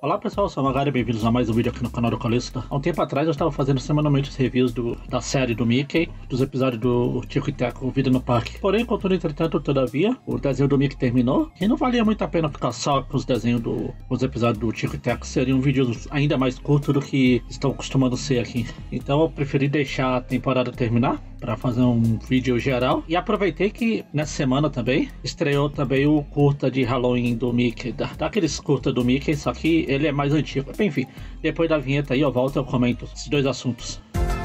Olá pessoal, eu sou o Magari, bem-vindos a mais um vídeo aqui no canal do Calista. Há um tempo atrás eu estava fazendo semanalmente os reviews da série do Mickey, dos episódios do Tico e Teco Vida no Parque. Porém, contudo, entretanto, todavia, o desenho do Mickey terminou e não valia muito a pena ficar só com os desenhos dos episódios do Tico e Teco. Seriam vídeos ainda mais curtos do que estão acostumando ser aqui. Então eu preferi deixar a temporada terminar para fazer um vídeo geral. E aproveitei que nessa semana também estreou também o curta de Halloween do Mickey, daqueles curta do Mickey, só que ele é mais antigo. Enfim, depois da vinheta aí eu volto e eu comento esses dois assuntos.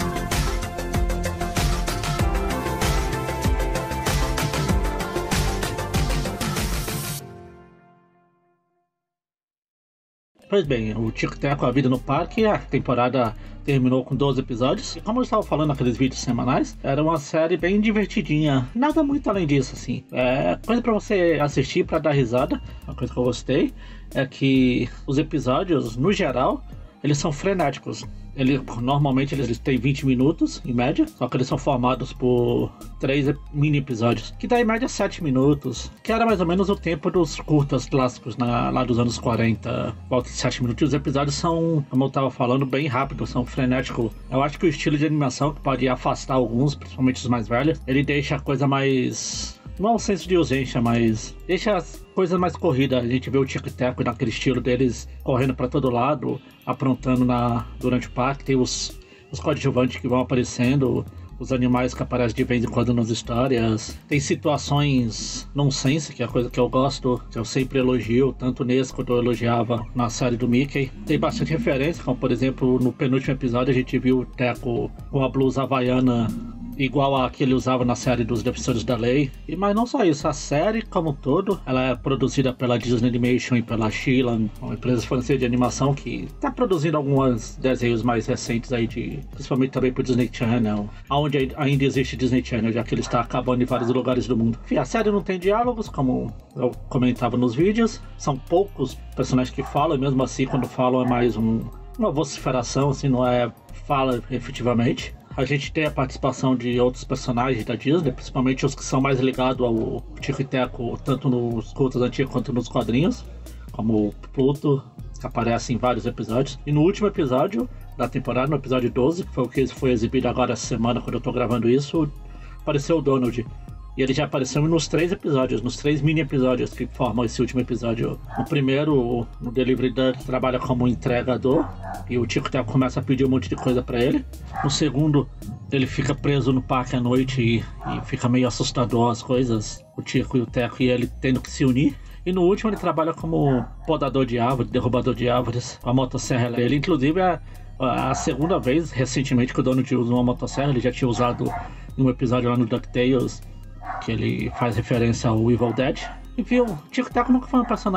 Pois bem, o Tico e Teco, A Vida no Parque, a temporada terminou com 12 episódios. E como eu estava falando naqueles vídeos semanais, era uma série bem divertidinha. Nada muito além disso, assim. É coisa pra você assistir, pra dar risada. Uma coisa que eu gostei é que os episódios, no geral, eles são frenéticos. Normalmente eles têm 20 minutos, em média, só que eles são formados por 3 mini episódios, que dá em média 7 minutos, que era mais ou menos o tempo dos curtas clássicos lá dos anos 40, volta de 7 minutos. E os episódios são, como eu estava falando, bem rápidos, são frenéticos. Eu acho que o estilo de animação, que pode afastar alguns, principalmente os mais velhos, ele deixa a coisa mais... não é um senso de urgência, mas deixa as coisas mais corridas. A gente vê o Tico e Teco naquele estilo deles, correndo para todo lado, aprontando durante o parque. Tem os coadjuvantes que vão aparecendo, os animais que aparecem de vez em quando nas histórias. Tem situações nonsense, que é a coisa que eu gosto, que eu sempre elogio, tanto nesse quanto eu elogiava na série do Mickey. Tem bastante referência, como por exemplo, no penúltimo episódio a gente viu o Teco com a blusa havaiana igual a que ele usava na série dos Defensores da Lei. Mas não só isso, a série como um todo, ela é produzida pela Disney Animation e pela Sheila, uma empresa francesa de animação que está produzindo alguns desenhos mais recentes aí, principalmente também pro Disney Channel, onde ainda existe Disney Channel, já que ele está acabando em vários lugares do mundo. Enfim, a série não tem diálogos, como eu comentava nos vídeos, são poucos personagens que falam, e mesmo assim quando falam é mais uma vociferação, assim, não é fala efetivamente. A gente tem a participação de outros personagens da Disney, principalmente os que são mais ligados ao Tico e Teco, tanto nos curtas antigos quanto nos quadrinhos, como o Pluto, que aparece em vários episódios. E no último episódio da temporada, no episódio 12, que foi o que foi exibido agora essa semana, quando eu tô gravando isso, apareceu o Donald. E ele já apareceu nos 3 episódios, nos 3 mini episódios que formam esse último episódio. No primeiro, no Delivery Duck trabalha como entregador, e o Tico e Teco começa a pedir um monte de coisa pra ele. No segundo, ele fica preso no parque à noite e fica meio assustador as coisas, o Tico e o Teco e ele tendo que se unir. E no último ele trabalha como podador de árvores, derrubador de árvores, com a motosserra dele. Inclusive é a segunda vez recentemente que o Donald usa uma motosserra. Ele já tinha usado em um episódio lá no DuckTales, que ele faz referência ao Evil Dead. Enfim, o Tico e Teco nunca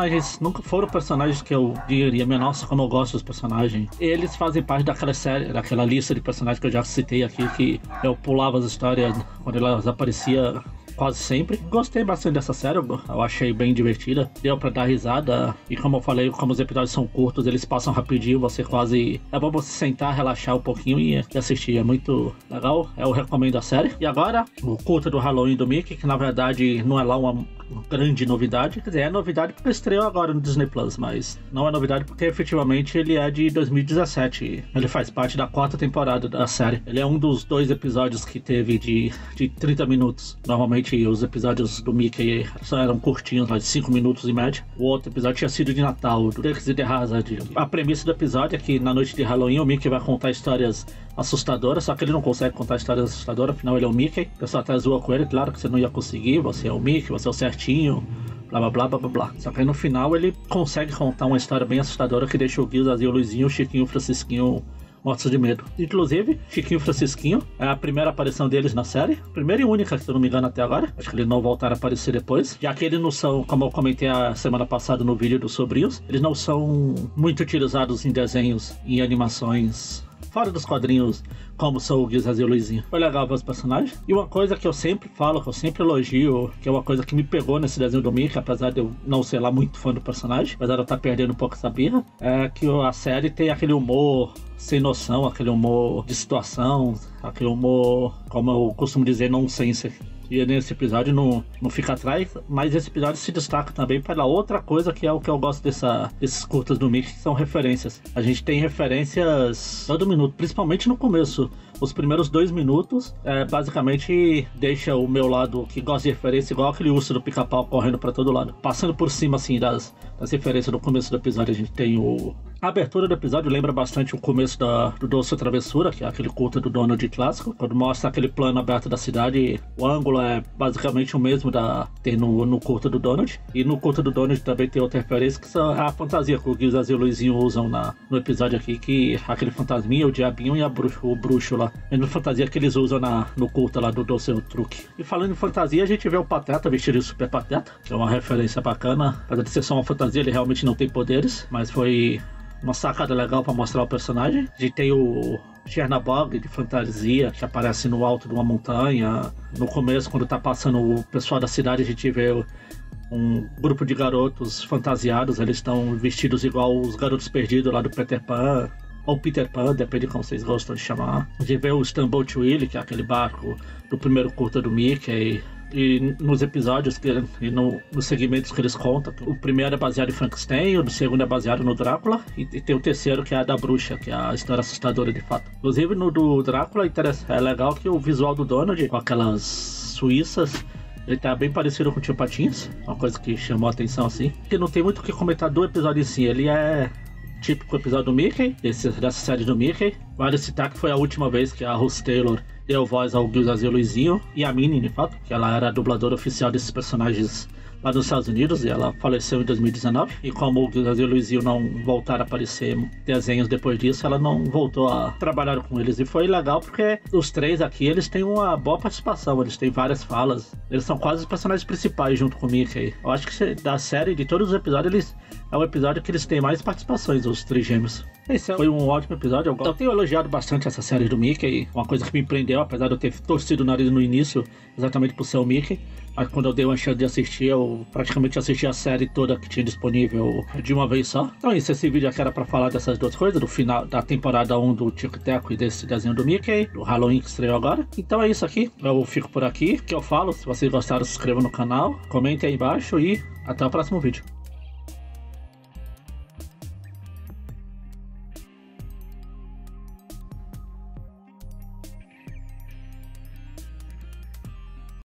foram personagens que eu diria, nossa, como eu gosto dos personagens. Eles fazem parte daquela série, daquela lista de personagens que eu já citei aqui, que eu pulava as histórias quando elas apareciam quase sempre. Gostei bastante dessa série, eu achei bem divertida, deu pra dar risada. E como eu falei, como os episódios são curtos, eles passam rapidinho, você quase... é bom você sentar, relaxar um pouquinho e assistir, é muito legal, eu recomendo a série. E agora, o curta do Halloween do Mickey, que na verdade não é lá uma grande novidade, quer dizer, é novidade porque estreou agora no Disney Plus, mas não é novidade porque efetivamente ele é de 2017, ele faz parte da 4ª temporada da série. Ele é um dos 2 episódios que teve de 30 minutos. Normalmente os episódios do Mickey eram curtinhos, lá de 5 minutos em média. O outro episódio tinha sido de Natal, do Dukes e the Hazzard. A premissa do episódio é que na noite de Halloween o Mickey vai contar histórias assustadoras, só que ele não consegue contar histórias assustadoras, afinal ele é o Mickey. O pessoal até zoa com ele, claro que você não ia conseguir, você é o Mickey, você é o certinho, blá blá blá blá blá blá. Só que aí no final ele consegue contar uma história bem assustadora que deixa o Gil, Zazinho, o Luizinho, o Chiquinho, o Francisquinho mortos de medo. Inclusive, Chiquinho e Francisquinho é a primeira aparição deles na série, primeira e única, se eu não me engano, até agora. Acho que eles não voltaram a aparecer depois, já que eles não são, como eu comentei a semana passada no vídeo dos sobrinhos, eles não são muito utilizados em desenhos, em animações fora dos quadrinhos, como são o Gil, Zazinho e o Luizinho. Foi legal ver os personagens. E uma coisa que eu sempre falo, que eu sempre elogio, que é uma coisa que me pegou nesse desenho do Mickey, apesar de eu não ser lá muito fã do personagem, apesar de eu estar perdendo um pouco essa birra, é que a série tem aquele humor sem noção, aquele humor de situação, aquele humor, como eu costumo dizer, nonsense. e nesse episódio não fica atrás, mas esse episódio se destaca também pela outra coisa que é o que eu gosto desses curtas do Mickey, que são referências. A gente tem referências todo minuto, principalmente no começo. Os primeiros 2 minutos, basicamente, deixa o meu lado que gosta de referência igual aquele urso do Pica-Pau correndo pra todo lado. Passando por cima, assim, das referências do começo do episódio, a gente tem a abertura do episódio lembra bastante o começo do Doce Travessura, que é aquele culto do Donald clássico, quando mostra aquele plano aberto da cidade. O ângulo é basicamente o mesmo tem no culto do Donald. E no culto do Donald também tem outra referência, que é a fantasia que o Guizas e o Luizinho usam no episódio aqui, que aquele fantasminha, o diabinho e o bruxo lá. É a fantasia que eles usam no culto lá do Doce Truque. E falando em fantasia, a gente vê o Pateta vestido de Super Pateta, que é uma referência bacana. Apesar de ser só uma fantasia, ele realmente não tem poderes, mas foi uma sacada legal pra mostrar o personagem. A gente tem o Chernabog de fantasia, que aparece no alto de uma montanha. No começo, quando tá passando o pessoal da cidade, a gente vê um grupo de garotos fantasiados. Eles estão vestidos igual os garotos perdidos lá do Peter Pan, ou Peter Pan, depende de como vocês gostam de chamar. A gente vê o Steamboat Willie, que é aquele barco do primeiro curta do Mickey. E nos episódios e nos segmentos que eles contam, o primeiro é baseado em Frankenstein, o segundo é baseado no Drácula, e tem o terceiro que é a da bruxa, que é a história assustadora de fato. Inclusive no do Drácula é legal que o visual do Donald, com aquelas suíças, ele tá bem parecido com o Tio Patinhas, uma coisa que chamou a atenção assim. Que não tem muito o que comentar do episódio em si, ele é típico episódio do Mickey, dessa série do Mickey. Vale citar que foi a última vez que a Rose Taylor deu voz ao Guizas e Luizinho, e a Minnie, de fato, que ela era a dubladora oficial desses personagens lá nos Estados Unidos, e ela faleceu em 2019. E como o Guizas e Luizinho não voltaram a aparecer em desenhos depois disso, ela não voltou a trabalhar com eles. E foi legal porque os três aqui, eles têm uma boa participação, eles têm várias falas, eles são quase os personagens principais junto com o Mickey. Eu acho que da série, de todos os episódios, é o episódio que eles têm mais participações, os Trigêmeos. Esse foi um ótimo episódio. Eu tenho elogiado bastante essa série do Mickey. Uma coisa que me prendeu, apesar de eu ter torcido o nariz no início, exatamente por ser o Mickey. Mas quando eu dei uma chance de assistir, eu praticamente assisti a série toda que tinha disponível de uma vez só. Então é isso, esse vídeo aqui era pra falar dessas duas coisas, do final da temporada 1 do Tico Teco e desse desenho do Mickey, do Halloween que estreou agora. Então é isso aqui, eu fico por aqui, que eu falo. Se vocês gostaram, se inscrevam no canal, comentem aí embaixo e até o próximo vídeo.